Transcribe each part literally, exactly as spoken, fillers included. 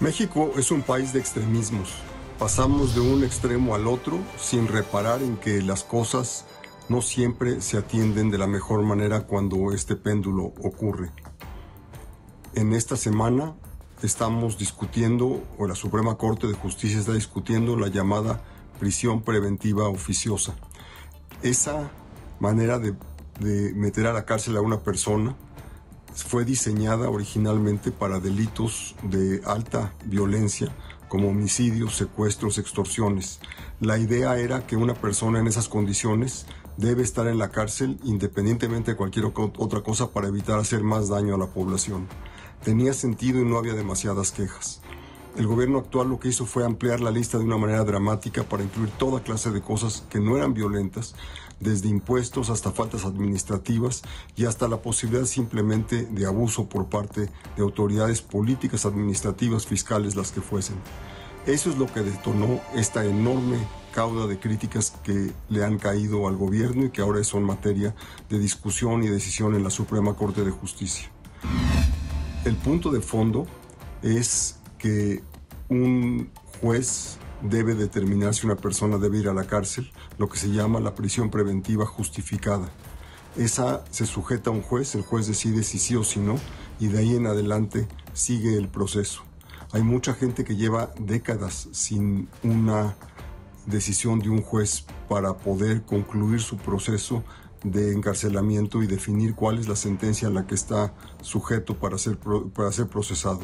México es un país de extremismos. Pasamos de un extremo al otro sin reparar en que las cosas no siempre se atienden de la mejor manera cuando este péndulo ocurre. En esta semana estamos discutiendo, o la Suprema Corte de Justicia está discutiendo, la llamada prisión preventiva oficiosa. Esa manera de, de meter a la cárcel a una persona fue diseñada originalmente para delitos de alta violencia, como homicidios, secuestros, extorsiones. La idea era que una persona en esas condiciones debe estar en la cárcel independientemente de cualquier otra cosa para evitar hacer más daño a la población. Tenía sentido y no había demasiadas quejas. El gobierno actual lo que hizo fue ampliar la lista de una manera dramática para incluir toda clase de cosas que no eran violentas, desde impuestos hasta faltas administrativas y hasta la posibilidad simplemente de abuso por parte de autoridades políticas, administrativas, fiscales, las que fuesen. Eso es lo que detonó esta enorme cauda de críticas que le han caído al gobierno y que ahora son materia de discusión y decisión en la Suprema Corte de Justicia. El punto de fondo es que un juez debe determinar si una persona debe ir a la cárcel, lo que se llama la prisión preventiva justificada. Esa se sujeta a un juez, el juez decide si sí o si no, y de ahí en adelante sigue el proceso. Hay mucha gente que lleva décadas sin una decisión de un juez para poder concluir su proceso de encarcelamiento y definir cuál es la sentencia a la que está sujeto para ser, para ser procesado.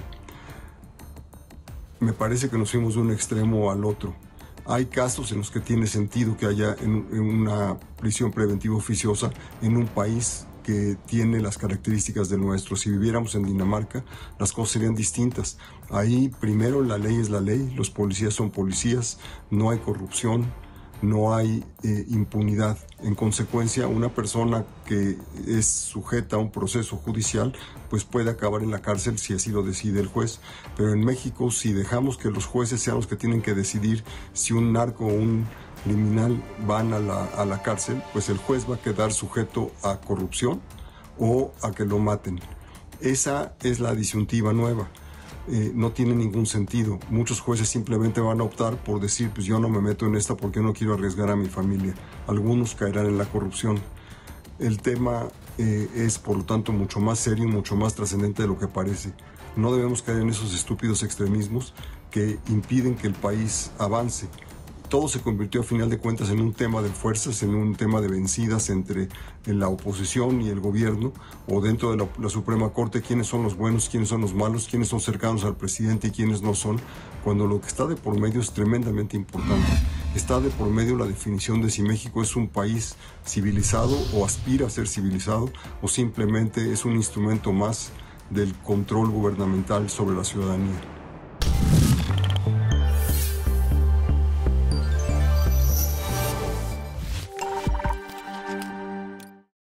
Me parece que nos fuimos de un extremo al otro. Hay casos en los que tiene sentido que haya en, en una prisión preventiva oficiosa en un país que tiene las características del nuestro. Si viviéramos en Dinamarca, las cosas serían distintas. Ahí, primero, la ley es la ley, los policías son policías, no hay corrupción, no hay eh, impunidad. En consecuencia, una persona que es sujeta a un proceso judicial pues puede acabar en la cárcel si así lo decide el juez. Pero en México, si dejamos que los jueces sean los que tienen que decidir si un narco o un criminal van a la, a la cárcel, pues el juez va a quedar sujeto a corrupción o a que lo maten. Esa es la disyuntiva nueva. Eh, no tiene ningún sentido. Muchos jueces simplemente van a optar por decir, pues yo no me meto en esta porque no quiero arriesgar a mi familia. Algunos caerán en la corrupción. El tema eh, es, por lo tanto, mucho más serio y mucho más trascendente de lo que parece. No debemos caer en esos estúpidos extremismos que impiden que el país avance. Todo se convirtió a final de cuentas en un tema de fuerzas, en un tema de vencidas entre la oposición y el gobierno, o dentro de la, la Suprema Corte, quiénes son los buenos, quiénes son los malos, quiénes son cercanos al presidente y quiénes no son, cuando lo que está de por medio es tremendamente importante. Está de por medio la definición de si México es un país civilizado o aspira a ser civilizado, o simplemente es un instrumento más del control gubernamental sobre la ciudadanía.